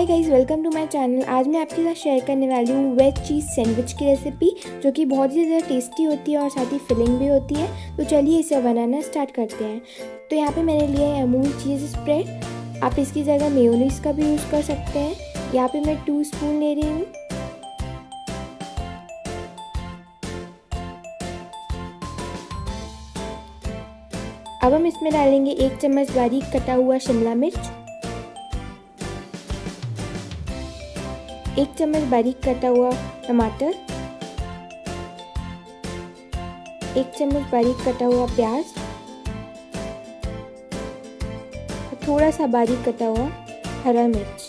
Hi guys, welcome to my channel. आज मैं आपके साथ शेयर करने वाली हूँ वेज चीज़ सैंडविच की रेसिपी, जो कि बहुत ही ज़्यादा टेस्टी होती है और साथ ही फिलिंग भी होती है। तो चलिए इसे बनाना स्टार्ट करते हैं। तो यहाँ पे मैंने लिया है अमूल चीज़ स्प्रेड। आप इसकी जगह मेयोनीज़ का भी यूज़ कर सकते हैं। यहाँ पे मैं 2 स्पून ले रही हूँ। अब हम इसमें डालेंगे 1 चम्मच बारीक कटा हुआ शिमला मिर्च, 1 चम्मच बारीक कटा हुआ टमाटर, 1 चम्मच बारीक कटा हुआ प्याज और थोड़ा सा बारीक कटा हुआ हरा मिर्च।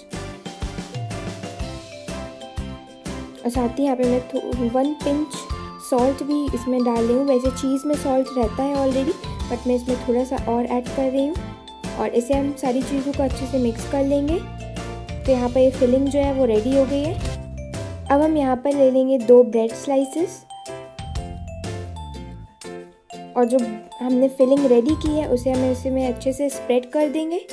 और साथ ही यहाँ पे मैं 1 पिंच सॉल्ट भी इसमें डाल रही हूँ। वैसे चीज़ में सॉल्ट रहता है ऑलरेडी, बट मैं इसमें थोड़ा सा और ऐड कर रही हूँ। और इसे हम सारी चीज़ों को अच्छे से मिक्स कर लेंगे। तो यहाँ पर ये फिलिंग जो है वो रेडी हो गई है। अब हम यहाँ पर ले लेंगे 2 ब्रेड स्लाइसेस और जो हमने फिलिंग रेडी की है उसे हम इसमें अच्छे से स्प्रेड कर देंगे।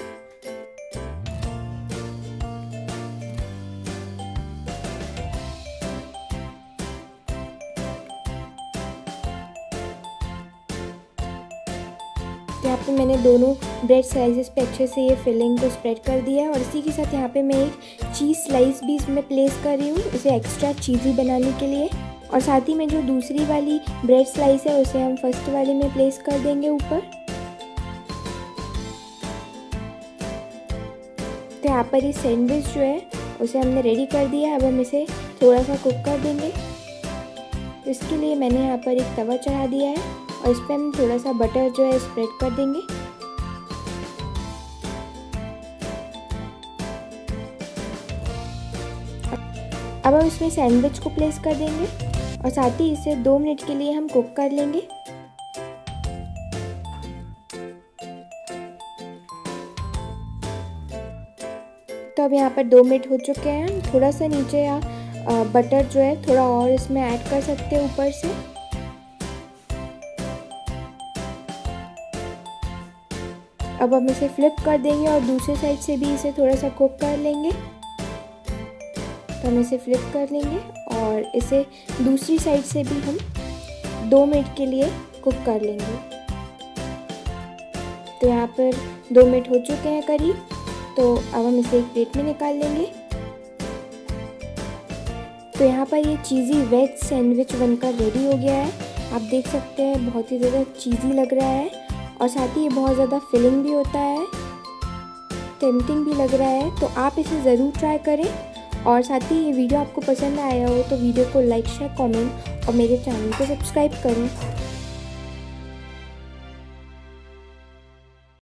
यहाँ पे मैंने दोनों ब्रेड स्लाइसेस पे अच्छे से ये फिलिंग को स्प्रेड कर दिया है। और इसी के साथ यहाँ पे मैं एक चीज़ स्लाइस भी इसमें प्लेस कर रही हूँ, इसे एक्स्ट्रा चीज़ी बनाने के लिए। और साथ ही में जो दूसरी वाली ब्रेड स्लाइस है उसे हम फर्स्ट वाले में प्लेस कर देंगे ऊपर। तो यहाँ पर ये सैंडविच जो है उसे हमने रेडी कर दिया है। अब हम इसे थोड़ा सा कुक कर देंगे। तो इसके लिए मैंने यहाँ पर एक तवा चढ़ा दिया है और इस पर हम थोड़ा सा बटर जो है स्प्रेड कर देंगे। अब हम इसमें सैंडविच को प्लेस कर देंगे और साथ ही इसे 2 मिनट के लिए हम कुक कर लेंगे। तो अब यहाँ पर 2 मिनट हो चुके हैं। थोड़ा सा नीचे या बटर जो है थोड़ा और इसमें ऐड कर सकते हैं ऊपर से। अब हम इसे फ्लिप कर देंगे और दूसरे साइड से भी इसे थोड़ा सा कुक कर लेंगे। तो हम इसे फ्लिप कर लेंगे और इसे दूसरी साइड से भी हम 2 मिनट के लिए कुक कर लेंगे। तो यहाँ पर 2 मिनट हो चुके हैं करीब। तो अब हम इसे एक प्लेट में निकाल लेंगे। तो यहाँ पर ये चीज़ी वेज सैंडविच बनकर रेडी हो गया है। आप देख सकते हैं बहुत ही ज़्यादा चीज़ी लग रहा है और साथ ही ये बहुत ज़्यादा फिलिंग भी होता है, टेम्पटिंग भी लग रहा है। तो आप इसे ज़रूर ट्राई करें। और साथ ही ये वीडियो आपको पसंद आया हो तो वीडियो को लाइक, शेयर, कमेंट और मेरे चैनल को सब्सक्राइब करें।